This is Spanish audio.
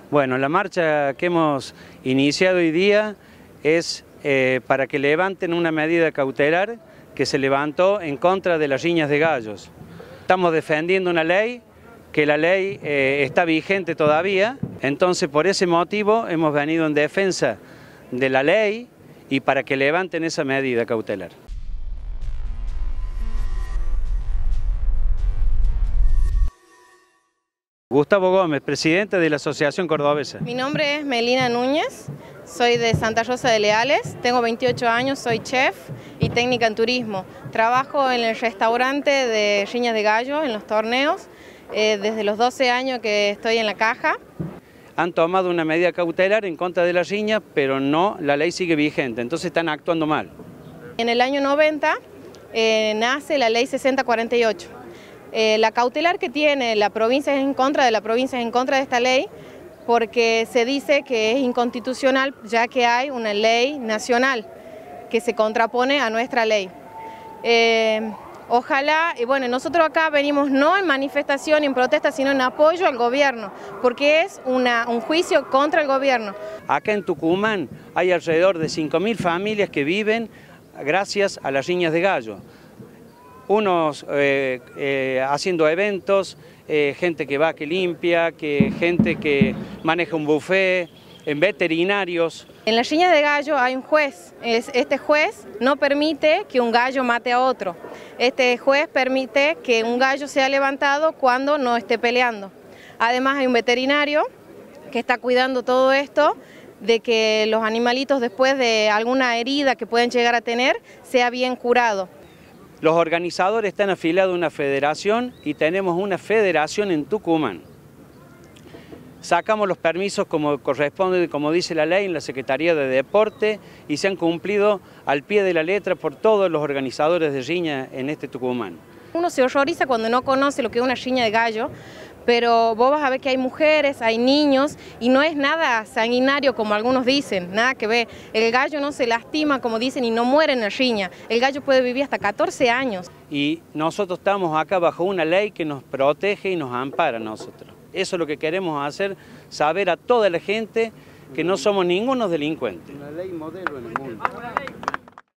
Bueno, la marcha que hemos iniciado hoy día es para que levanten una medida cautelar que se levantó en contra de las riñas de gallos. Estamos defendiendo una ley, que la ley está vigente todavía, entonces por ese motivo hemos venido en defensa de la ley y para que levanten esa medida cautelar. Gustavo Gómez, presidente de la Asociación Cordobesa. Mi nombre es Melina Núñez, soy de Santa Rosa de Leales, tengo 28 años, soy chef y técnica en turismo. Trabajo en el restaurante de riñas de gallo, en los torneos, desde los 12 años que estoy en la caja. Han tomado una medida cautelar en contra de las riñas, pero no, la ley sigue vigente, entonces están actuando mal. En el año 90 nace la ley 6048. La cautelar que tiene la provincia es en contra de la provincia, es en contra de esta ley, porque se dice que es inconstitucional ya que hay una ley nacional que se contrapone a nuestra ley. Ojalá, y bueno, nosotros acá venimos no en manifestación, en protesta, sino en apoyo al gobierno, porque es un juicio contra el gobierno. Acá en Tucumán hay alrededor de 5.000 familias que viven gracias a las riñas de gallo. Unos haciendo eventos, gente que va, que limpia, gente que maneja un buffet, en veterinarios. En las riñas de gallo hay un juez. Este juez no permite que un gallo mate a otro. Este juez permite que un gallo sea levantado cuando no esté peleando. Además hay un veterinario que está cuidando todo esto, de que los animalitos después de alguna herida que pueden llegar a tener, sea bien curado. Los organizadores están afiliados a una federación y tenemos una federación en Tucumán. Sacamos los permisos como corresponde, como dice la ley, en la Secretaría de Deporte y se han cumplido al pie de la letra por todos los organizadores de riña en este Tucumán. Uno se horroriza cuando no conoce lo que es una riña de gallo, pero vos vas a ver que hay mujeres, hay niños y no es nada sanguinario como algunos dicen, nada que ver. El gallo no se lastima como dicen y no muere en la riña. El gallo puede vivir hasta 14 años. Y nosotros estamos acá bajo una ley que nos protege y nos ampara a nosotros. Eso es lo que queremos hacer, saber a toda la gente que no somos ningunos delincuentes. Una ley modelo en el mundo.